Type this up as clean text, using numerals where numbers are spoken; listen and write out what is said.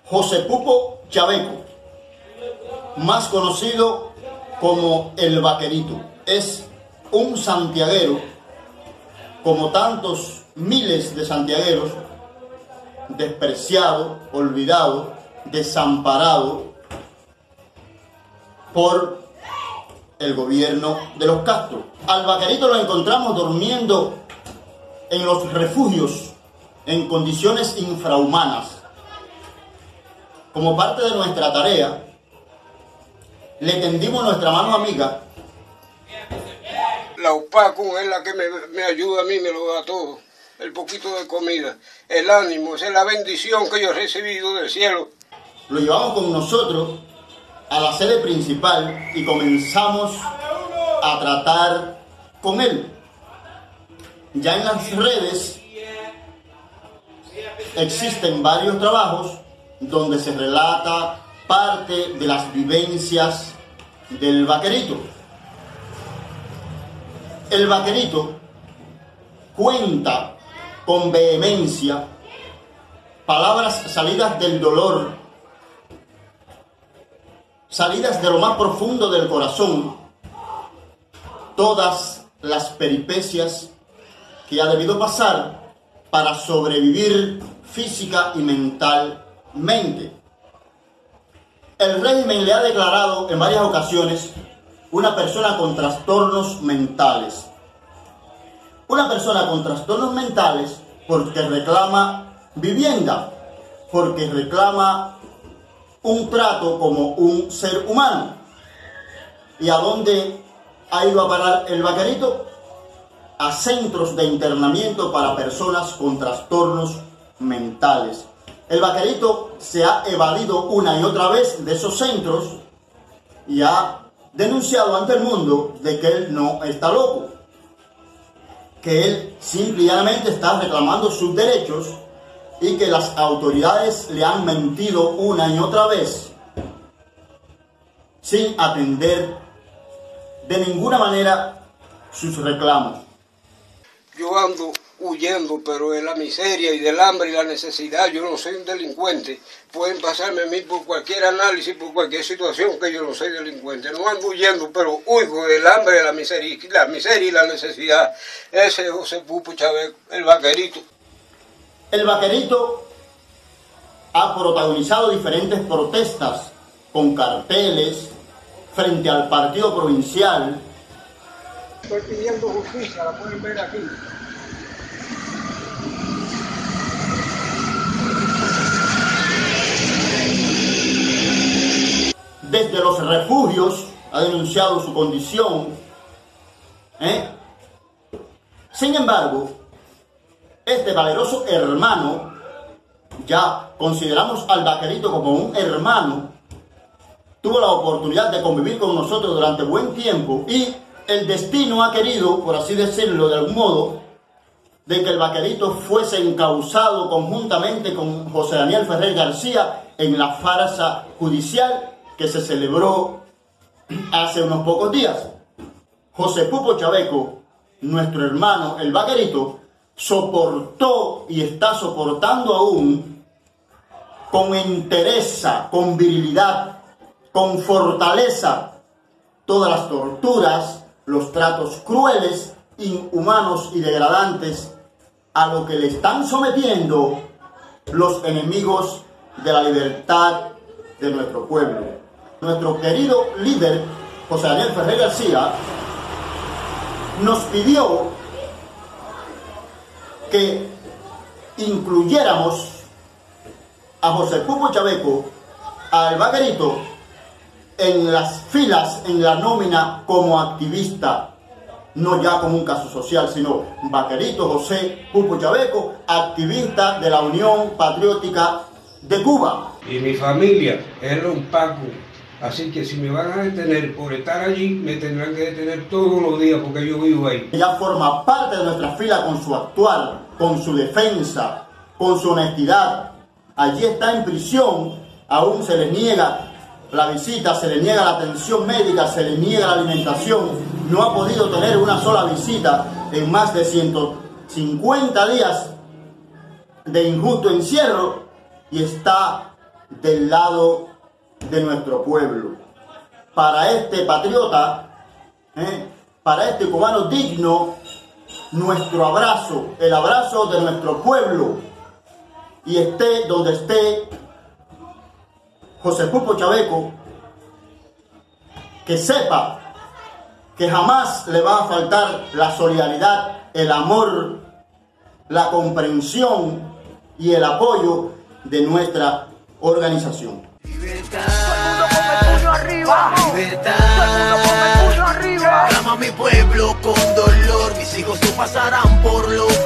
José Pupo Chaveco, más conocido como El Vaquerito, es un santiaguero, como tantos miles de santiagueros, despreciado, olvidado, desamparado por el gobierno de los Castro. Al Vaquerito lo encontramos durmiendo en los refugios en condiciones infrahumanas. Como parte de nuestra tarea, le tendimos nuestra mano amiga. La UPACU es la que me ayuda a mí, me lo da todo. El poquito de comida, el ánimo, esa es la bendición que yo he recibido del cielo. Lo llevamos con nosotros a la sede principal y comenzamos a tratar con él. Ya en las redes existen varios trabajos donde se relata parte de las vivencias del Vaquerito. El Vaquerito cuenta con vehemencia palabras salidas del dolor, salidas de lo más profundo del corazón, todas las peripecias que ha debido pasar para sobrevivir física y mentalmente. El régimen le ha declarado en varias ocasiones una persona con trastornos mentales. Una persona con trastornos mentales porque reclama vivienda, porque reclama un trato como un ser humano. ¿Y a dónde ha ido a parar el Vaquerito? A centros de internamiento para personas con trastornos mentales. El Vaquerito se ha evadido una y otra vez de esos centros y ha denunciado ante el mundo de que él no está loco, que él simplemente está reclamando sus derechos y que las autoridades le han mentido una y otra vez sin atender de ninguna manera sus reclamos. Yo ando huyendo, pero de la miseria y del hambre y la necesidad. Yo no soy un delincuente. Pueden pasarme a mí por cualquier análisis, por cualquier situación, que yo no soy delincuente. No ando huyendo, pero huyo del hambre, de la miseria y la necesidad. Ese es José Pupo Chaveco, el Vaquerito. El Vaquerito ha protagonizado diferentes protestas con carteles frente al partido provincial. Estoy pidiendo justicia, la pueden ver aquí. Desde los refugios ha denunciado su condición. Sin embargo, este valeroso hermano, ya consideramos al Vaquerito como un hermano, tuvo la oportunidad de convivir con nosotros durante buen tiempo y el destino ha querido, por así decirlo de algún modo, de que el Vaquerito fuese encausado conjuntamente con José Daniel Ferrer García en la farsa judicial que se celebró hace unos pocos días. José Pupo Chaveco, nuestro hermano el Vaquerito, soportó y está soportando aún con entereza, con virilidad, con fortaleza, todas las torturas, los tratos crueles, inhumanos y degradantes a lo que le están sometiendo los enemigos de la libertad de nuestro pueblo. Nuestro querido líder, José Daniel Ferrer García, nos pidió que incluyéramos a José Pupo Chaveco, al Vaquerito, en las filas, en la nómina como activista, no ya como un caso social, sino Vaquerito José Pupo Chaveco, activista de la Unión Patriótica de Cuba. Y mi familia es un Paco. Así que si me van a detener por estar allí, me tendrán que detener todos los días porque yo vivo ahí. Ella forma parte de nuestra fila con su actuar, con su defensa, con su honestidad. Allí está en prisión, aún se le niega la visita, se le niega la atención médica, se le niega la alimentación. No ha podido tener una sola visita en más de 150 días de injusto encierro y está del lado de nuestro pueblo. Para este patriota, para este cubano digno, nuestro abrazo, el abrazo de nuestro pueblo, y esté donde esté José Pulpo Chaveco, que sepa que jamás le va a faltar la solidaridad, el amor, la comprensión y el apoyo de nuestra organización. Libertad, todo el mundo con el puño arriba. Libertad, todo el mundo con el puño arriba. Clama a mi pueblo con dolor, mis hijos no pasarán por lo